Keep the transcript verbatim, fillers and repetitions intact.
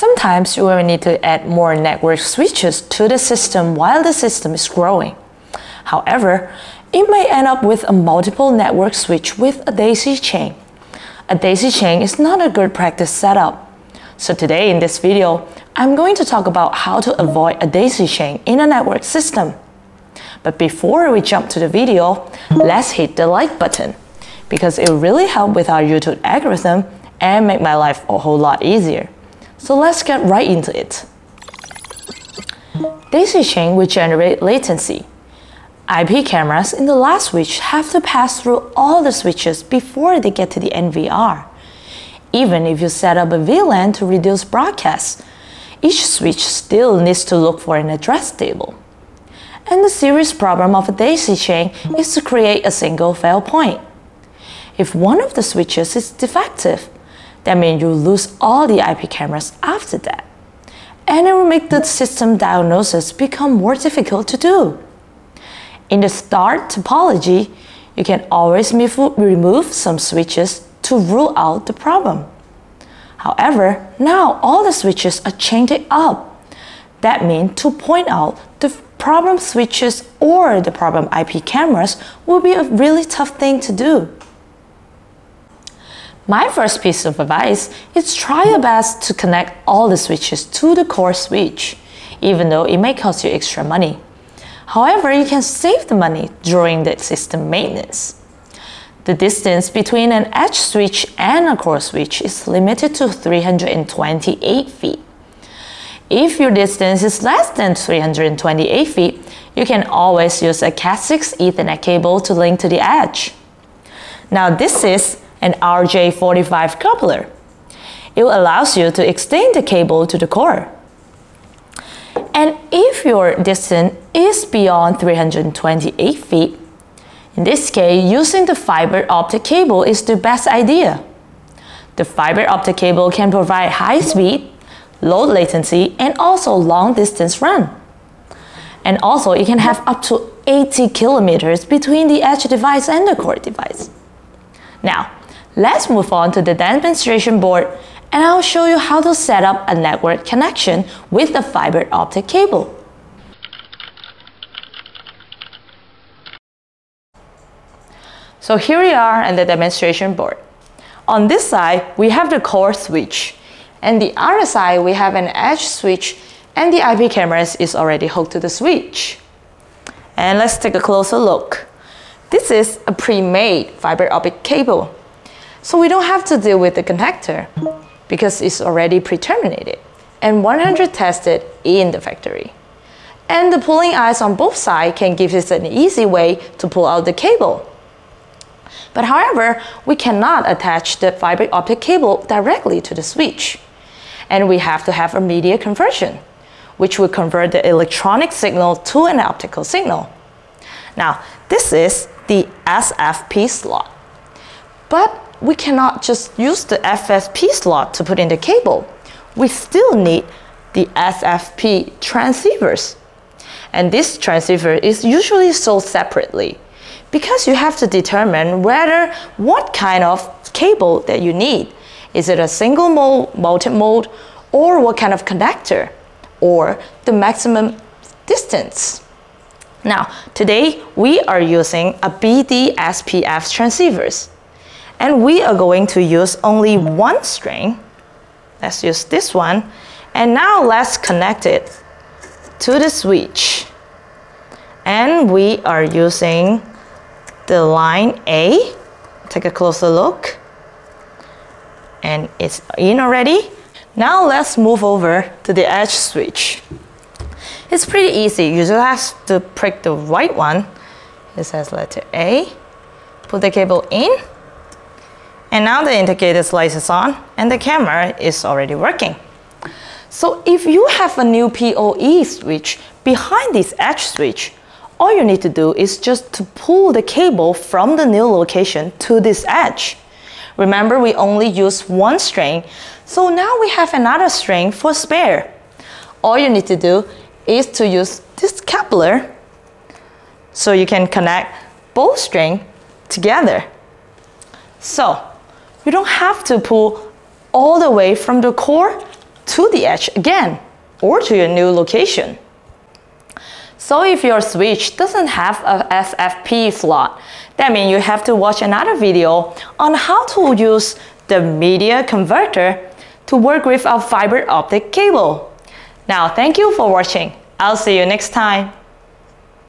Sometimes you will need to add more network switches to the system while the system is growing. However, it may end up with a multiple network switch with a daisy chain. A daisy chain is not a good practice setup. So today in this video, I'm going to talk about how to avoid a daisy chain in a network system. But before we jump to the video, let's hit the like button, because it will really help with our YouTube algorithm and make my life a whole lot easier. So let's get right into it. Daisy chain will generate latency. I P cameras in the last switch have to pass through all the switches before they get to the N V R. Even if you set up a V LAN to reduce broadcasts, each switch still needs to look for an address table. And the serious problem of a daisy chain is to create a single fail point. If one of the switches is defective, that means you lose all the I P cameras after that. And it will make the system diagnosis become more difficult to do. In the start topology, you can always remove some switches to rule out the problem. However, now all the switches are chained up. That means to point out the problem switches or the problem I P cameras will be a really tough thing to do. My first piece of advice is try your best to connect all the switches to the core switch, even though it may cost you extra money. However, you can save the money during the system maintenance. The distance between an edge switch and a core switch is limited to three hundred twenty-eight feet. If your distance is less than three hundred twenty-eight feet, you can always use a cat six Ethernet cable to link to the edge. Now this is an R J forty-five coupler. It allows you to extend the cable to the core. And if your distance is beyond three hundred twenty-eight feet, in this case, using the fiber optic cable is the best idea. The fiber optic cable can provide high speed, low latency, and also long distance run. And also it can have up to eighty kilometers between the edge device and the core device. Now, let's move on to the demonstration board, and I'll show you how to set up a network connection with the fiber optic cable. So here we are on the demonstration board. On this side, we have the core switch, and the other side we have an edge switch, and the I P cameras is already hooked to the switch. And let's take a closer look. This is a pre-made fiber optic cable, so we don't have to deal with the connector because it's already pre-terminated and one hundred tested in the factory. And the pulling eyes on both sides can give us an easy way to pull out the cable. But however, we cannot attach the fiber optic cable directly to the switch. And we have to have a media conversion, which will convert the electronic signal to an optical signal. Now, this is the S F P slot. But we cannot just use the F S P slot to put in the cable. We still need the S F P transceivers. And this transceiver is usually sold separately, because you have to determine whether what kind of cable that you need. Is it a single mode, multi-mode, or what kind of connector, or the maximum distance. Now, today we are using a B D S P F transceivers, and we are going to use only one string. Let's use this one, and now let's connect it to the switch. And we are using the line A. Take a closer look, and it's in already. Now let's move over to the edge switch. It's pretty easy. You just have to prick the right one. It says letter A. Put the cable in, and now the indicator light is on and the camera is already working. So if you have a new P O E switch behind this edge switch, all you need to do is just to pull the cable from the new location to this edge. Remember, we only use one string, so now we have another string for spare. All you need to do is to use this coupler so you can connect both strings together. So you don't have to pull all the way from the core to the edge again or to your new location. So if your switch doesn't have a S F P slot, that means you have to watch another video on how to use the media converter to work with our fiber optic cable. Now, thank you for watching. I'll see you next time.